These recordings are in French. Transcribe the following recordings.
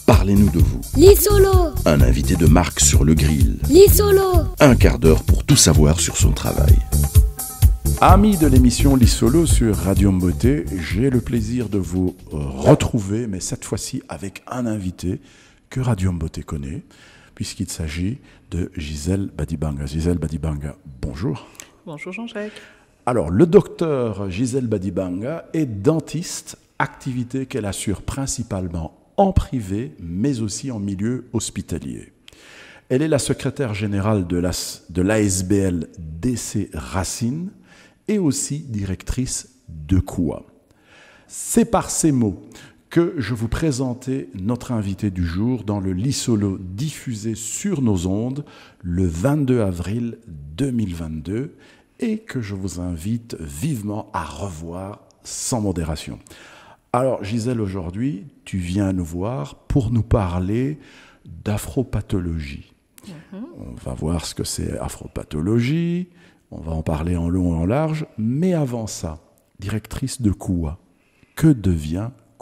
Parlez-nous de vous. Lisolo. Un invité de marque sur le grill. Lisolo. Un quart d'heure pour tout savoir sur son travail. Amis de l'émission Lisolo sur Radio Mboté, j'ai le plaisir de vous retrouver, mais cette fois-ci avec un invité que Radio Mboté connaît, puisqu'il s'agit de Gisèle Badibanga. Gisèle Badibanga, bonjour. Bonjour Jean-Jacques. Alors, le docteur Gisèle Badibanga est dentiste, activité qu'elle assure principalement en privé, mais aussi en milieu hospitalier. Elle est la secrétaire générale de l'ASBL DC Racine et aussi directrice de KOUA. C'est par ces mots que je vous présentais notre invité du jour dans le Lisolo diffusé sur nos ondes le 22 avril 2022 et que je vous invite vivement à revoir sans modération. Alors Gisèle, aujourd'hui, tu viens nous voir pour nous parler d'afropathologie. On va voir ce que c'est afropathologie, on va en parler en long et en large, mais avant ça, directrice de KOUA, que devient KOUA ?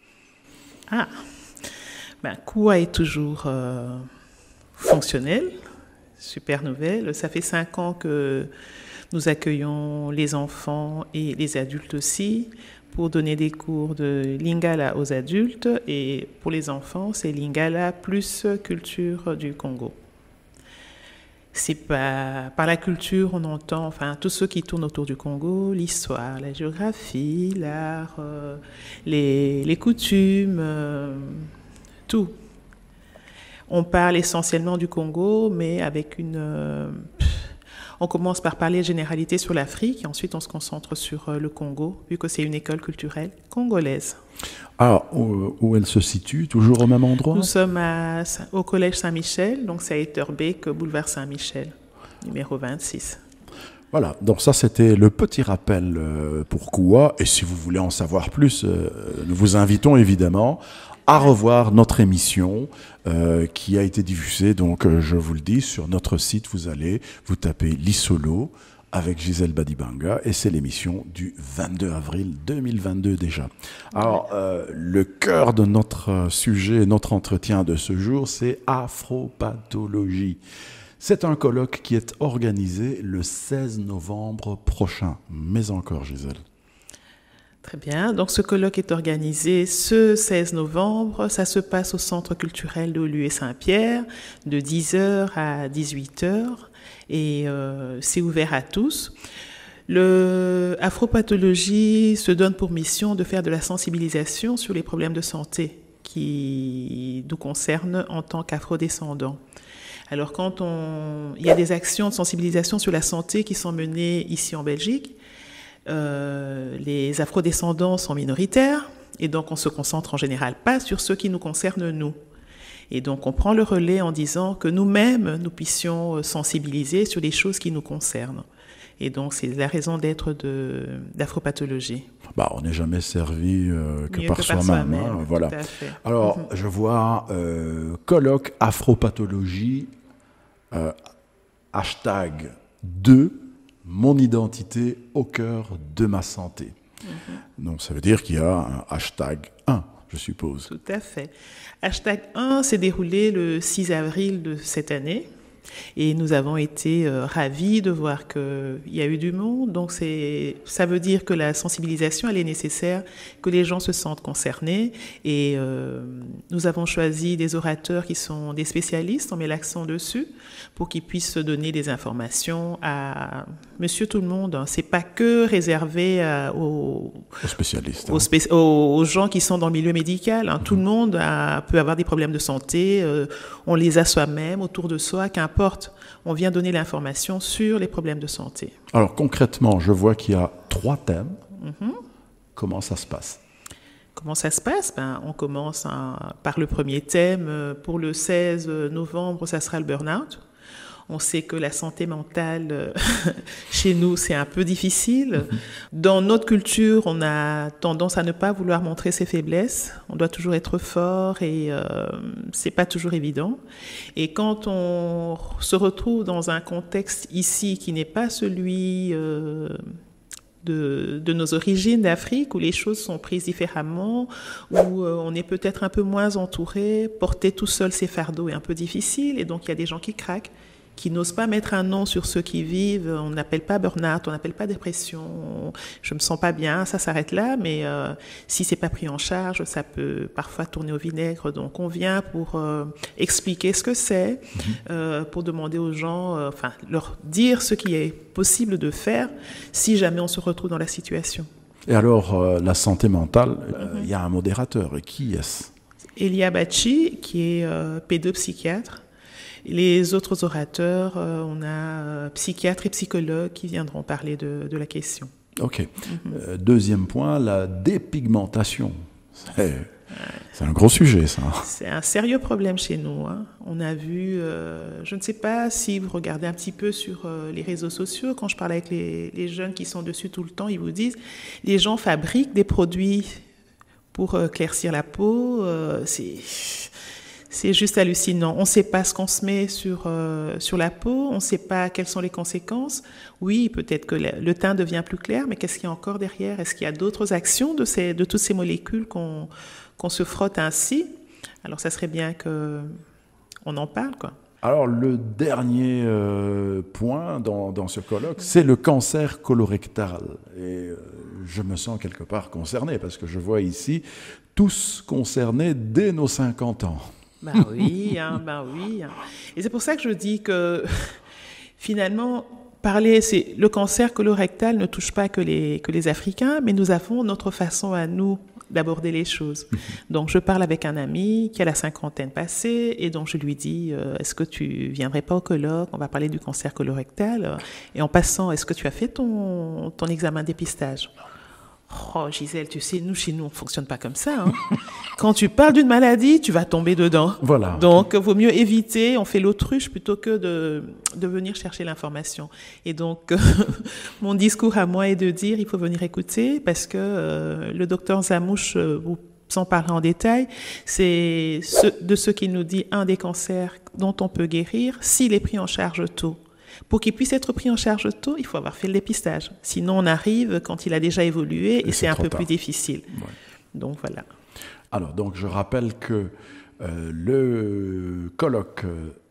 KOUA est toujours fonctionnel, super nouvelle. Ça fait 5 ans que nous accueillons les enfants et les adultes aussi pour donner des cours de Lingala aux adultes et pour les enfants, c'est Lingala plus culture du Congo. C'est pas, par la culture, on entend tout ce qui tourne autour du Congo, l'histoire, la géographie, l'art, les coutumes, tout. On parle essentiellement du Congo, mais avec on commence par parler généralité sur l'Afrique, et ensuite on se concentre sur le Congo, vu que c'est une école culturelle congolaise. Alors, où elle se situe? Toujours au même endroit? Nous sommes au Collège Saint-Michel, donc c'est à Etterbeek, boulevard Saint-Michel, numéro 26. Voilà, donc ça c'était le petit rappel pour KOUA, et si vous voulez en savoir plus, nous vous invitons évidemment à revoir notre émission qui a été diffusée, donc je vous le dis, sur notre site, vous tapez Lisolo avec Gisèle Badibanga et c'est l'émission du 22 avril 2022 déjà. Alors, le cœur de notre sujet, notre entretien de ce jour, c'est afropathologie. C'est un colloque qui est organisé le 16 novembre prochain. Mais encore, Gisèle. Très bien. Donc, ce colloque est organisé ce 16 novembre. Ça se passe au Centre culturel de Woluwe Saint-Pierre de 10h à 18h et c'est ouvert à tous. L'afropathologie se donne pour mission de faire de la sensibilisation sur les problèmes de santé qui nous concernent en tant qu'afrodescendants. Alors, il y a des actions de sensibilisation sur la santé qui sont menées ici en Belgique, les afrodescendants sont minoritaires et donc on se concentre en général pas sur ce qui nous concerne nous. Et donc on prend le relais en disant que nous-mêmes, nous puissions sensibiliser sur les choses qui nous concernent. Et donc c'est la raison d'être d'afropathologie. On n'est jamais servi que par soi-même. Voilà. Tout à fait. Alors je vois colloque afropathologie, hashtag 2, mon identité au cœur de ma santé. Donc ça veut dire qu'il y a un hashtag 1, je suppose. Tout à fait. Hashtag 1 s'est déroulé le 6 avril de cette année. Et nous avons été ravis de voir qu'il y a eu du monde. Donc, ça veut dire que la sensibilisation, elle est nécessaire, que les gens se sentent concernés. Et nous avons choisi des orateurs qui sont des spécialistes, on met l'accent dessus, pour qu'ils puissent donner des informations à monsieur tout le monde. C'est pas que réservé aux spécialistes, aux gens qui sont dans le milieu médical. Tout le monde peut avoir des problèmes de santé. On les a soi-même, autour de soi, qu'importe. On vient donner l'information sur les problèmes de santé. Alors concrètement, je vois qu'il y a 3 thèmes. Comment ça se passe? Comment ça se passe? On commence par le premier thème. Pour le 16 novembre, ça sera le burn-out. On sait que la santé mentale, chez nous, c'est un peu difficile. Dans notre culture, on a tendance à ne pas vouloir montrer ses faiblesses. On doit toujours être fort et c'est pas toujours évident. Et quand on se retrouve dans un contexte ici qui n'est pas celui de nos origines d'Afrique, où les choses sont prises différemment, où on est peut-être un peu moins entouré. Porter tout seul ses fardeaux est un peu difficile, et donc il y a des gens qui craquent, qui n'osent pas mettre un nom sur ceux qui vivent. On n'appelle pas burn-out, on n'appelle pas dépression. Je me sens pas bien, ça s'arrête là, mais si c'est pas pris en charge, ça peut parfois tourner au vinaigre. Donc on vient pour expliquer ce que c'est, pour demander aux gens, leur dire ce qui est possible de faire si jamais on se retrouve dans la situation. Et alors, la santé mentale, il y a un modérateur. Et qui est-ce? Elia Bachi, qui est pédopsychiatre. Les autres orateurs, on a psychiatres et psychologues qui viendront parler de la question. OK. Deuxième point, la dépigmentation. C'est un gros sujet, ça. C'est un sérieux problème chez nous. On a vu, je ne sais pas si vous regardez un petit peu sur les réseaux sociaux, quand je parle avec les jeunes qui sont dessus tout le temps, ils vous disent, les gens fabriquent des produits pour éclaircir la peau. C'est juste hallucinant. On ne sait pas ce qu'on se met sur la peau, on ne sait pas quelles sont les conséquences. Oui, peut-être que le teint devient plus clair, mais qu'est-ce qu'il y a encore derrière? Est-ce qu'il y a d'autres actions de toutes ces molécules qu'on se frotte ainsi? Alors, ça serait bien qu'on en parle, quoi. Alors, le dernier point dans ce colloque, c'est le cancer colorectal. Et je me sens quelque part concerné, parce que je vois ici tous concernés dès nos 50 ans. Ben oui. Et c'est pour ça que je dis que finalement, le cancer colorectal ne touche pas que les Africains, mais nous avons notre façon à nous d'aborder les choses. Donc, je parle avec un ami qui a la cinquantaine passée, et donc je lui dis, est-ce que tu viendrais pas au colloque? On va parler du cancer colorectal. Et en passant, est-ce que tu as fait ton examen de dépistage? Oh, Gisèle, tu sais, chez nous, on ne fonctionne pas comme ça. Quand tu parles d'une maladie, tu vas tomber dedans. Voilà. Donc, il vaut mieux éviter, on fait l'autruche plutôt que de venir chercher l'information. Et donc, mon discours à moi est de dire, il faut venir écouter, parce que le docteur Zamouche vous en parlera en détail, c'est de ce qu'il nous dit, un des cancers dont on peut guérir s'il est pris en charge tôt. Pour qu'il puisse être pris en charge tôt, il faut avoir fait le dépistage. Sinon, on arrive quand il a déjà évolué et c'est un peu plus difficile. Ouais. Donc, voilà. Alors, donc, je rappelle que le colloque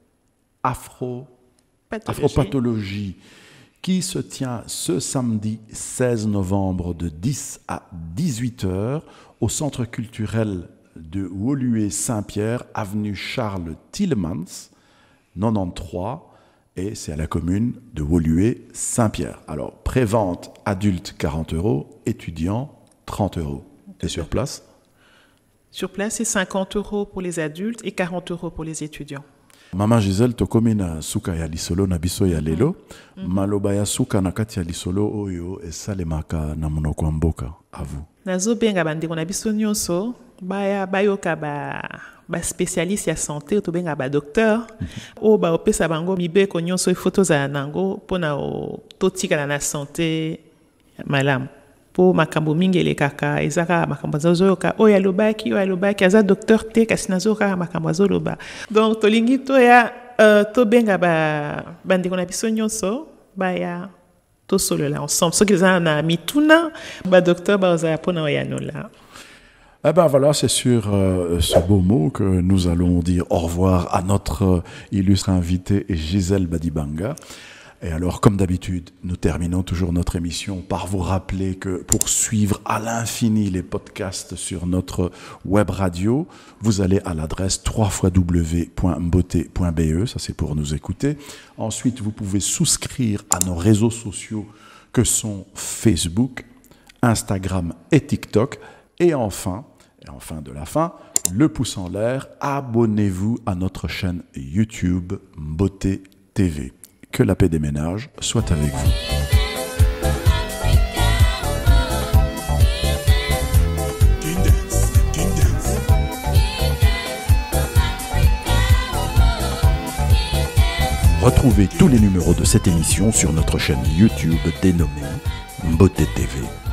Afropathologie qui se tient ce samedi 16 novembre de 10 à 18 heures au Centre culturel de Woluwe-Saint-Pierre, avenue Charles Tillemans, 93, et c'est à la commune de Woluwe-Saint-Pierre. Alors, prévente adulte 40 €, étudiant 30 €. Et sur place? Sur place, c'est 50 € pour les adultes et 40 € pour les étudiants. Mama Gisèle, tokomi na suka ya lisolo na biso ya lelo, maloba ya suka na kati ya lisolo oyo esalemaka na monoko ya mboka. À vous. Nazobenga bandeko na biso nyonso, bayoka ba spécialiste ya santé, tobenga ba docteur, o ba opesa bango mibeko nyonso ifoto za nango pona totika na santé malamu. Po makambo mingi elekaka ezaka makambo azoyoka oyo alobaki aza docteur te kasi nazoyoka makambo azoloba. Donc tolingi toya tobenga bandeko na biso nyonso baya tosolola ensemble soki eza na mituna ba docteur baza pona oyanola. Eh ben voilà, c'est sur ce beau mot que nous allons dire au revoir à notre illustre invité Gisèle Badibanga. Et alors, comme d'habitude, nous terminons toujours notre émission par vous rappeler que pour suivre à l'infini les podcasts sur notre web radio, vous allez à l'adresse www.mbote.be, ça c'est pour nous écouter. Ensuite, vous pouvez souscrire à nos réseaux sociaux que sont Facebook, Instagram et TikTok. Et enfin de la fin, le pouce en l'air, abonnez-vous à notre chaîne YouTube Mbote TV. Que la paix des ménages soit avec vous. Retrouvez tous les numéros de cette émission sur notre chaîne YouTube dénommée Mbote TV.